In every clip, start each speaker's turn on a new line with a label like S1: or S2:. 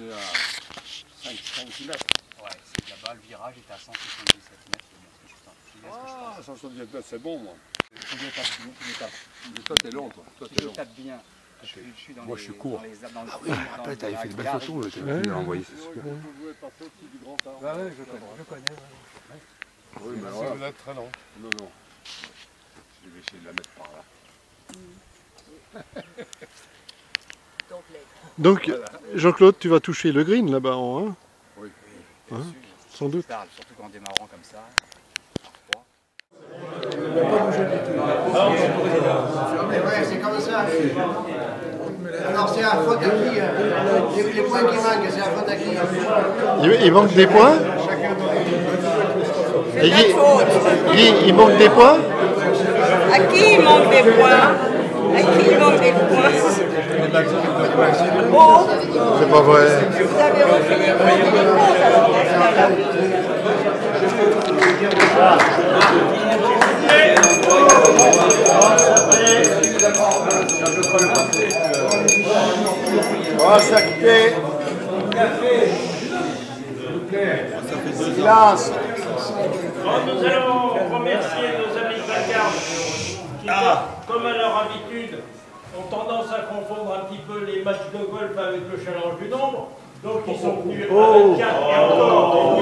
S1: est à 5 km.
S2: Ouais, c'est là-bas, le virage est à 177 mètres.
S1: Ah, 177 mètres, c'est bon, moi.
S2: Tu le tapes bien, tu le tapes.
S1: Mais toi, t'es long, toi.
S2: Tu le tapes bien.
S1: Moi, je suis court.
S2: Ah oui,
S1: après, t'avais fait de belles photos, tu l'as envoyé, c'est sûr.
S2: Ouais, je connais.
S1: Oui, mais voilà. Vous êtes très long. Non, non. Je vais essayer de la mettre par là.
S3: Donc, Jean-Claude, tu vas toucher le green là-bas en 1
S1: Oui.
S3: Hein, sans doute.
S2: Surtout qu'en démarrant comme ça,
S4: Ouais, c'est comme ça. Alors c'est la faute à qui les points qui manquent, c'est la faute à qui
S3: Il manque des points
S5: C'est ta faute.
S3: Il manque des points
S5: À qui il manque des points? À qui il manque des points? Oh,
S3: C'est pas vrai.
S5: vous avez refait des comptes alors dans ce cas-là.
S4: On va s'acquitter. Silence.
S6: Nous allons remercier nos amis Vacarme qui, comme à leur habitude, ont tendance à confondre un petit peu les matchs de golf avec le challenge du nombre. Donc ils sont venus à 24 et encore.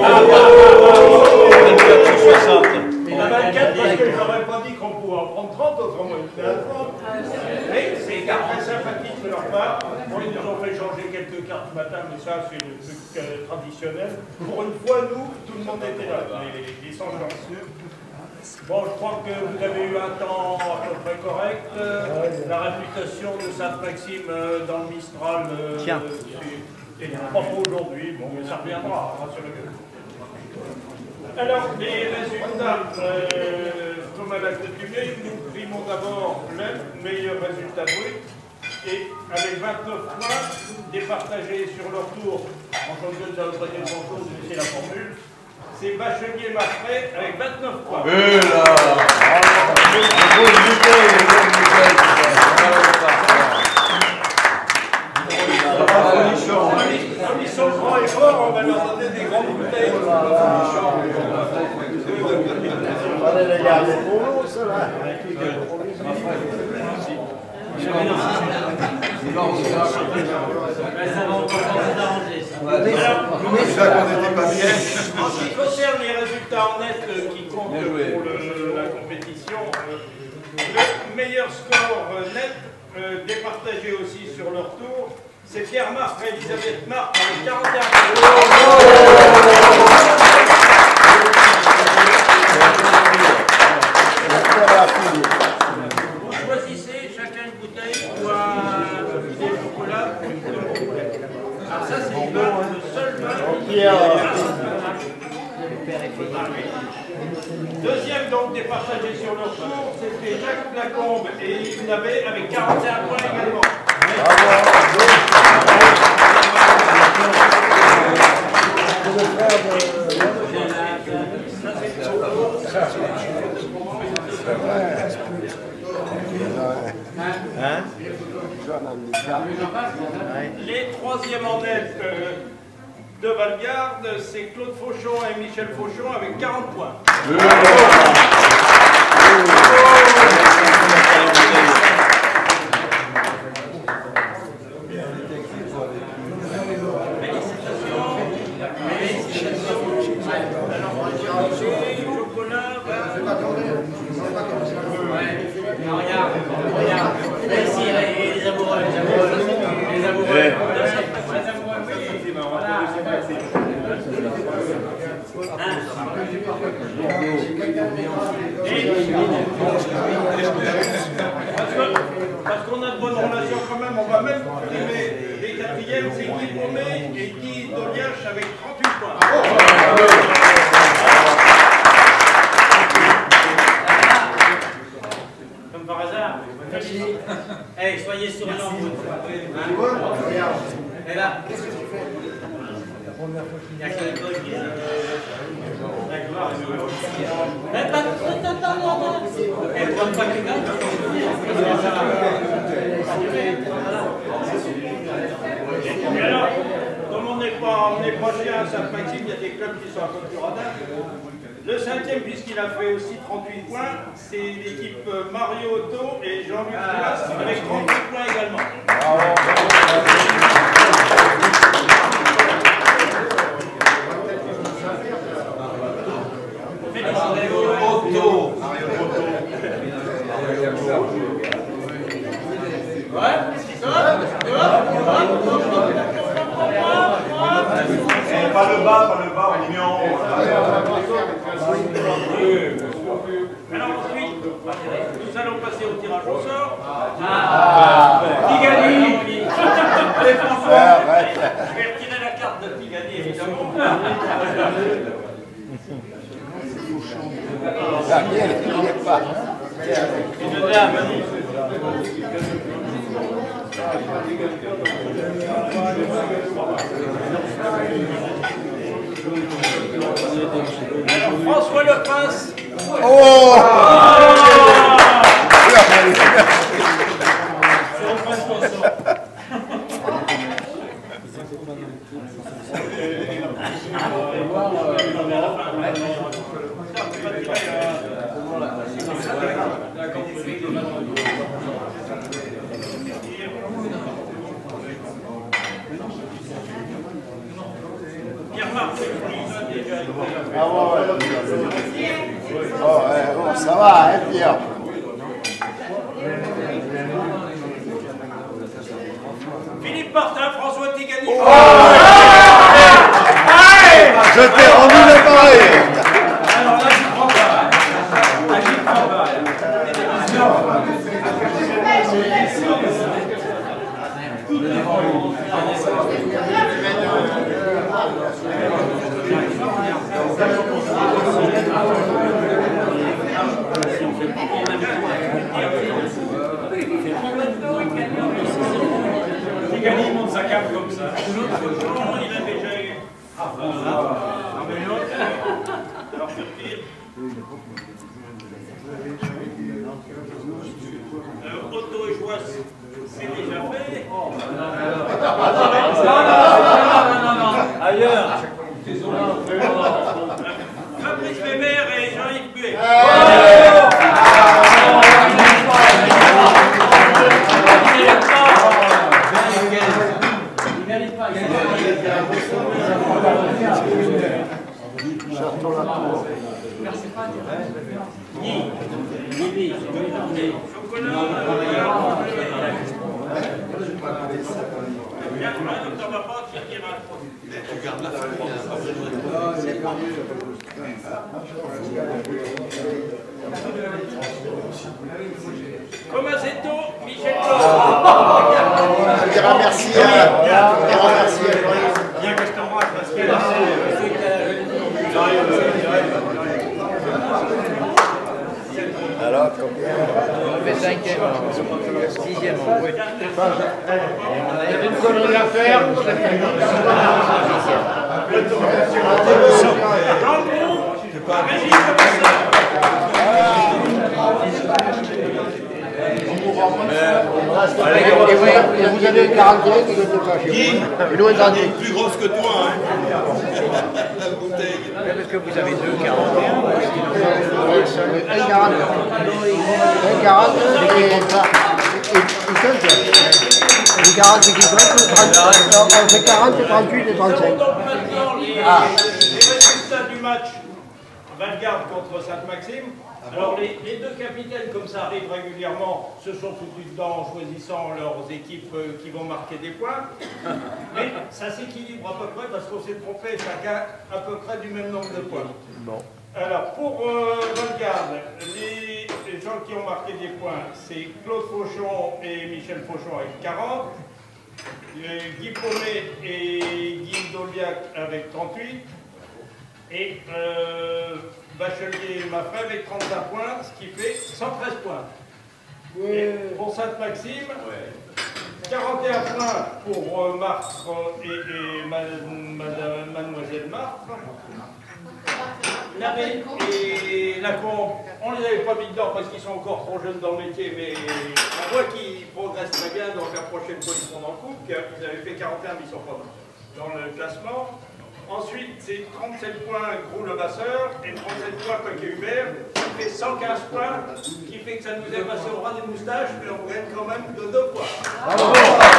S6: À 24 parce que je n'aurais pas dit qu'on pouvait en prendre 30, autrement ils étaient à 30. Mais c'est très sympathique de leur part. Bon, ils nous ont fait changer quelques cartes ce matin, mais ça c'est le truc traditionnel. Pour une fois, nous, tout le monde était là, les sans chanceux. Bon, je crois que vous avez eu un temps à peu près correct. La réputation de Sainte-Maxime dans le Mistral, c'est pas pour aujourd'hui. Bon, mais ça reviendra, rassurez-vous. Alors, les résultats, comme à l'accoutumée, nous primons d'abord le meilleur résultat brut. Et avec 29 points, départagés sur leur tour, en championne de la retraite de Santos, c'est la formule. C'est Bachelier Marfray avec 29 points. Comme ils sont grands et forts, on va leur donner des grandes bouteilles.
S4: Allez les gars, c'est pour nous, ceux-là.
S6: En ce qui concerne les résultats en net qui comptent pour la compétition, le meilleur score net, départagé aussi sur leur tour, c'est Pierre Marc et Elisabeth Marc avec 41 Vous choisissez chacun une bouteille ou un petit chocolat. Alors ça c'est le seul Deuxième donc départagé sur leur tour, c'était Jacques Lacombe et Yves Navet avec 41 points également. Les troisièmes en net de Valgarde, c'est Claude Fauchon et Michel Fauchon avec 40 points. Parce qu'on a de bonnes relations quand même, on va même primer les quatrièmes, c'est Guy Paumé et Guy Doliache avec 38 points. Comme par hasard. Merci. Hey, soyez souriants, vous. Et là, qu'est-ce que tu fais? Il y a que l'école qui est... D'accord. Elle prend pas que Et alors, dans mon on est prochain à Sainte-Maxime, il y a des clubs qui sont un peu plus radins. Le 5e, puisqu'il a fait aussi 38 points, c'est l'équipe Mario Otto et Jean-Luc Dumas avec 38 points également.
S1: Pas le bas, on est mis en haut.
S6: Alors ensuite, nous allons passer au tirage au sort. Tigani. Et François, je vais retirer la carte de Tigani, évidemment. Une dame. Alors François Le Prince.
S1: Oh,
S6: C'est le Prince qu'on sort.
S1: oh, ça va, hein, Pierre.
S6: Philippe Martin, François Tigani.
S1: Je t'ai rendu l'appareil.
S6: Alors là, je prends pas. Là, j'y prends pas. Tigani monte sa cape comme ça. Il a déjà eu. Alors je retire. Otto et Joas, c'est déjà fait. Non. Ailleurs. Fabrice Weber et Jean-Yves Buet. Comazetto, Michel
S1: Je dirais merci merci.
S6: Bien que je t'embrasse parce que
S1: Alors, combien?
S7: On fait 5e, 6e en brut.
S4: Il y avait une connerie à faire, je l'ai fait. Et vous avez une 41 qui ne peut pas chez vous. Une autre
S1: Elle est plus grosse que toi, hein. La bouteille.
S7: Parce que vous avez 2,41.
S4: Un 40. Un 40 et il compte. Une 40 qui compte, on fait 40, 38 et 35.
S6: Les résultats du match Valgarde contre Sainte-Maxime. Alors les deux capitaines, comme ça arrive régulièrement, se sont foutus dedans en choisissant leurs équipes qui vont marquer des points. Mais ça s'équilibre à peu près parce qu'on s'est trompé chacun à peu près du même nombre de points.
S7: Bon.
S6: Alors pour Valgarde, les gens qui ont marqué des points, c'est Claude Fauchon et Michel Fauchon avec 40. Guy Paumet et Guy Doliac avec 38. Et Bachelier et Maffray avec 35 points, ce qui fait 113 points. Et pour Sainte-Maxime, 41 points pour Marthe et Mademoiselle Marthe. Navet et Lacombe, on ne les avait pas mis dedans parce qu'ils sont encore trop jeunes dans le métier, mais on voit qu'ils progressent très bien, donc la prochaine fois ils seront dans le coup, ils avaient fait 41 mais ils ne sont pas dans. dans le classement. Ensuite, c'est 37 points Grou le Basseur et 37 points Coquet Hubert, qui fait 115 points, qui fait que ça nous est passé au ras des moustaches, mais on gagne quand même de 2 points. Bravo.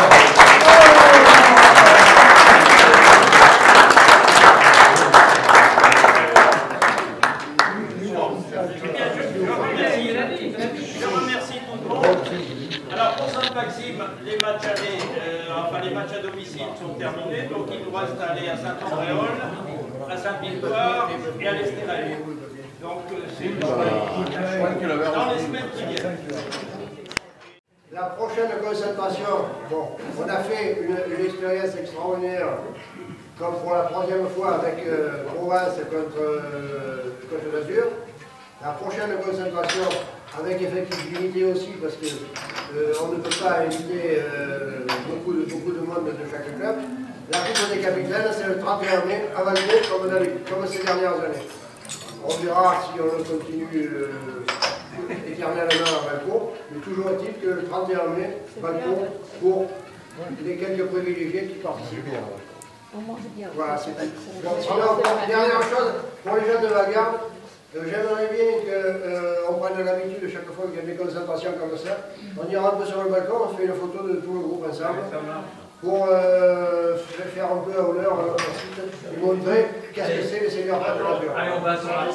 S6: Je remercie tout le monde. Alors pour Sainte-Maxime, les matchs les matchs à domicile sont terminés, donc il nous reste à aller à Saint-Andréol, à Sainte-Victoire et à l'Estérel. Donc c'est dans les semaines qui viennent.
S4: La prochaine concentration, bon, on a fait une expérience extraordinaire, comme pour la 3e fois avec Provence contre l'Azur. La prochaine concentration, avec effectivité aussi, parce qu'on ne peut pas éviter beaucoup de monde de chaque club. La Coupe des Capitaines, c'est le 31 mai, à Valcourt, comme ces dernières années. On verra si on continue éternellement à Valcourt, mais toujours est-il que le 31 mai, Valcourt, pour les quelques privilégiés qui participent. Voilà, c'est tout. Bon, sinon, dernière chose, pour les jeunes de Valgarde, j'aimerais bien qu'on prenne l'habitude chaque fois qu'il y a des concentrations comme ça. On ira un peu sur le balcon, on fait une photo de tout le groupe ensemble pour faire un peu honneur ensuite et montrer qu'est-ce que c'est les seigneurs de la Bure. Allez, on va sur la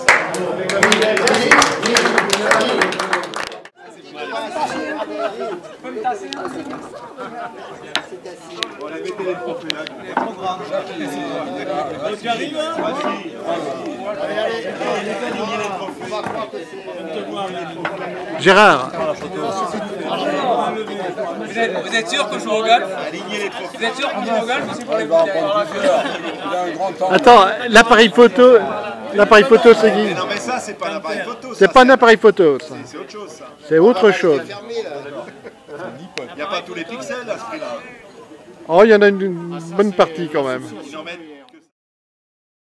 S1: On a mettez les trophées là. Il est trop grand.
S6: Tu arrives hein?
S3: Gérard.
S8: Vous êtes sûr que je joue au golf? Vous êtes sûr que je joue au golf? C'est pour les
S3: Attends, l'appareil photo c'est qui?
S1: Non mais ça c'est pas l'appareil photo.
S3: C'est pas un appareil photo ça.
S1: C'est autre chose ça.
S3: C'est autre chose.
S1: Il n'y a pas tous les pixels à ce prix-là.
S3: Oh, il y en a une bonne partie quand même.
S1: Ils en mettent